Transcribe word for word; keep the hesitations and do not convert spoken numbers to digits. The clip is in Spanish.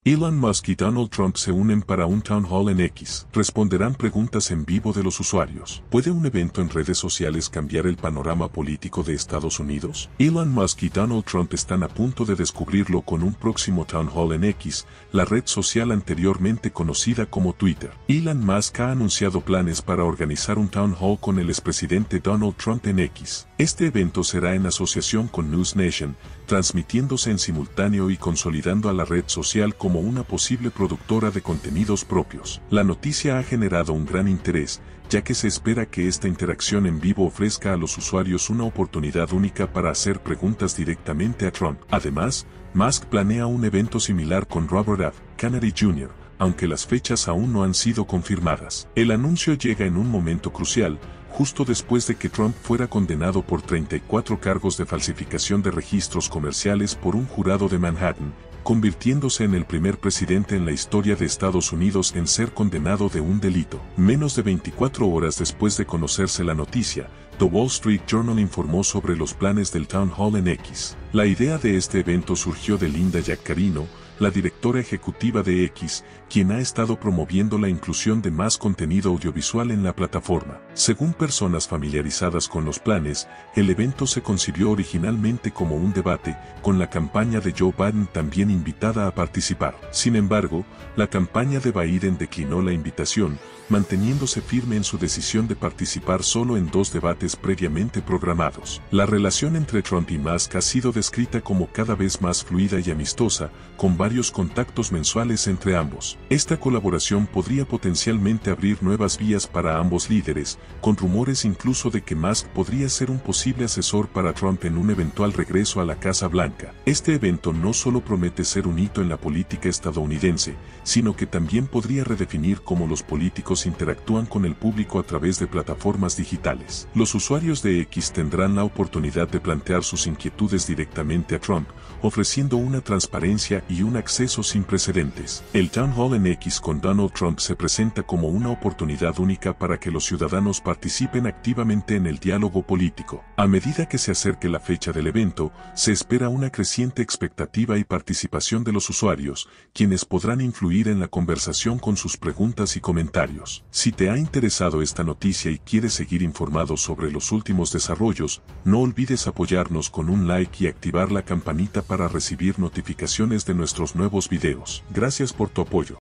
Elon Musk y Donald Trump se unen para un town hall en X. Responderán preguntas en vivo de los usuarios. ¿Puede un evento en redes sociales cambiar el panorama político de Estados Unidos? Elon Musk y Donald Trump están a punto de descubrirlo con un próximo town hall en X, la red social anteriormente conocida como Twitter. Elon Musk ha anunciado planes para organizar un town hall con el expresidente Donald Trump en X. Este evento será en asociación con News Nation, transmitiéndose en simultáneo y consolidando a la red social como una posible productora de contenidos propios. La noticia ha generado un gran interés, ya que se espera que esta interacción en vivo ofrezca a los usuarios una oportunidad única para hacer preguntas directamente a Trump. Además, Musk planea un evento similar con Robert F. Kennedy junior, aunque las fechas aún no han sido confirmadas. El anuncio llega en un momento crucial, justo después de que Trump fuera condenado por treinta y cuatro cargos de falsificación de registros comerciales por un jurado de Manhattan, convirtiéndose en el primer presidente en la historia de Estados Unidos en ser condenado de un delito. Menos de veinticuatro horas después de conocerse la noticia, The Wall Street Journal informó sobre los planes del Town Hall en X. La idea de este evento surgió de Linda Yaccarino, la directora ejecutiva de X, quien ha estado promoviendo la inclusión de más contenido audiovisual en la plataforma. Según personas familiarizadas con los planes, el evento se concibió originalmente como un debate, con la campaña de Joe Biden también invitada a participar. Sin embargo, la campaña de Biden declinó la invitación, manteniéndose firme en su decisión de participar solo en dos debates previamente programados. La relación entre Trump y Musk ha sido descrita como cada vez más fluida y amistosa, con varios contactos mensuales entre ambos. Esta colaboración podría potencialmente abrir nuevas vías para ambos líderes, con rumores incluso de que Musk podría ser un posible asesor para Trump en un eventual regreso a la Casa Blanca. Este evento no solo promete ser un hito en la política estadounidense, sino que también podría redefinir cómo los políticos interactúan con el público a través de plataformas digitales. Los usuarios de X tendrán la oportunidad de plantear sus inquietudes directamente a Trump, ofreciendo una transparencia y un acceso sin precedentes. El Town Hall en X con Donald Trump se presenta como una oportunidad única para que los ciudadanos participen activamente en el diálogo político. A medida que se acerque la fecha del evento, se espera una creciente expectativa y participación de los usuarios, quienes podrán influir en la conversación con sus preguntas y comentarios. Si te ha interesado esta noticia y quieres seguir informado sobre los últimos desarrollos, no olvides apoyarnos con un like y activar la campanita para recibir notificaciones de nuestros nuevos videos. Gracias por tu apoyo.